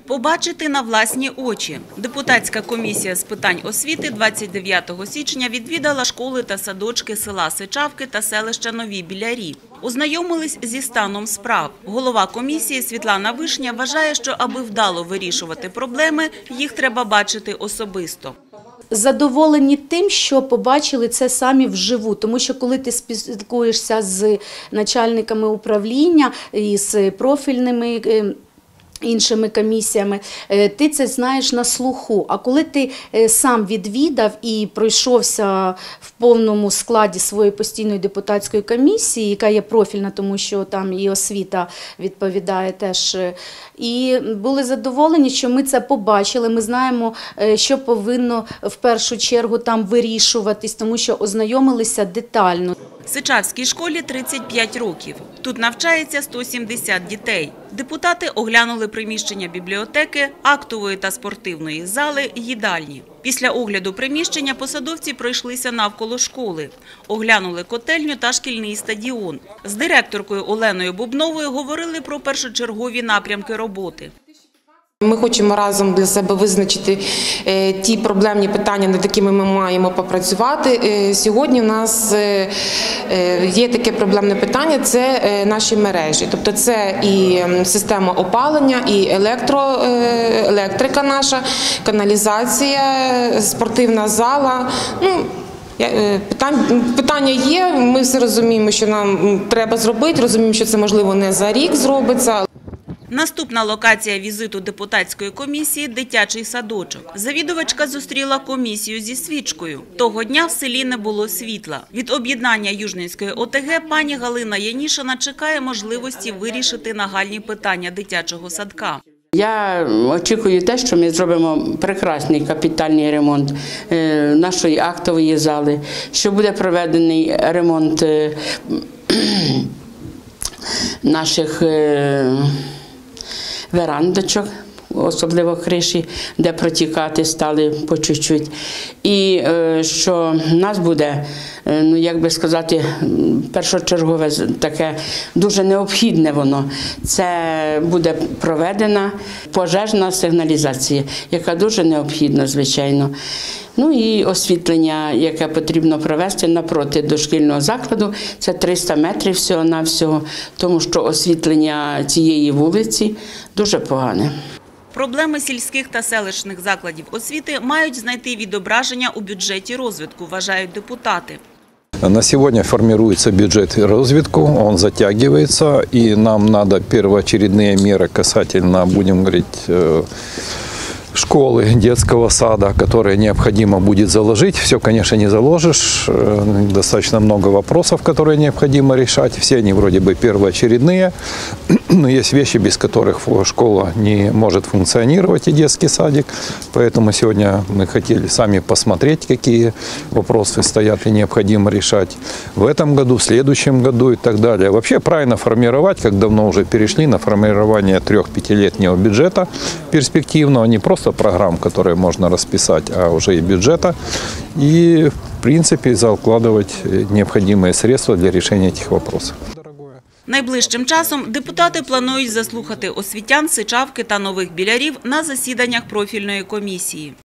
Побачити на власні очі. Депутатська комісія з питань освіти 29 січня відвідала школи та садочки села Сичавки та селища Нові Білярі. Ознайомились зі станом справ. Голова комісії Світлана Вишня вважає, що аби вдало вирішувати проблеми, їх треба бачити особисто. Задоволені тим, що побачили це самі вживу, тому що коли ти спілкуєшся з начальниками управління і з профільними іншими комісіями, ти це знаєш на слуху. А коли ти сам відвідав і пройшовся в повному складі своєї постійної депутатської комісії, яка є профільна, тому що там і освіта відповідає теж, і були задоволені, що ми це побачили, ми знаємо, що повинно в першу чергу там вирішуватись, тому що ознайомилися детально. Сичавській школі 35 років. Тут навчається 170 дітей. Депутати оглянули приміщення бібліотеки, актової та спортивної зали, їдальні. Після огляду приміщення посадовці пройшлися навколо школи. Оглянули котельню та шкільний стадіон. З директоркою Оленою Бубновою говорили про першочергові напрямки роботи. Ми хочемо разом для себе визначити ті проблемні питання, над якими ми маємо попрацювати. Сьогодні у нас є таке проблемне питання – це наші мережі. Тобто це і система опалення, і електрика наша, каналізація, спортивна зала. Питання є, ми все розуміємо, що нам треба зробити, розуміємо, що це можливо не за рік зробиться. Наступна локація візиту депутатської комісії – дитячий садочок. Завідувачка зустріла комісію зі свічкою. Того дня в селі не було світла. Від об'єднання Южненської ОТГ пані Галина Янішина чекає можливості вирішити нагальні питання дитячого садка. Я очікую те, що ми зробимо прекрасний капітальний ремонт нашої актової зали, що буде проведений ремонт наших верандочок, особливо криші, де протікати стали по чуть-чуть. І що в нас буде, як би сказати, першочергове таке дуже необхідне воно. Це буде проведена пожежна сигналізація, яка дуже необхідна, звичайно. Ну і освітлення, яке потрібно провести напроти дошкільного закладу, це 300 метрів всього-навсього, тому що освітлення цієї вулиці дуже погане. Проблеми сільських та селищних закладів освіти мають знайти відображення у бюджеті розвитку, вважають депутати. На сегодня формируется бюджет развитку, он затягивается, и нам надо первоочередные меры касательно, будем говорить, школы, детского сада, которые необходимо будет заложить. Все, конечно, не заложишь. Достаточно много вопросов, которые необходимо решать. Все они вроде бы первоочередные, но есть вещи, без которых школа не может функционировать, и детский садик. Поэтому сегодня мы хотели сами посмотреть, какие вопросы стоят и необходимо решать в этом году, в следующем году и так далее. Вообще правильно формировать, как давно уже перешли на формирование 3-5-летнего бюджета перспективного, не просто программ, которые можно расписать, а уже и бюджета, и, в принципе, закладывать необходимые средства для решения этих вопросов. Найближчим часом депутати планують заслухати освітян Сичавки та Нових Білярів на засіданнях профільної комісії.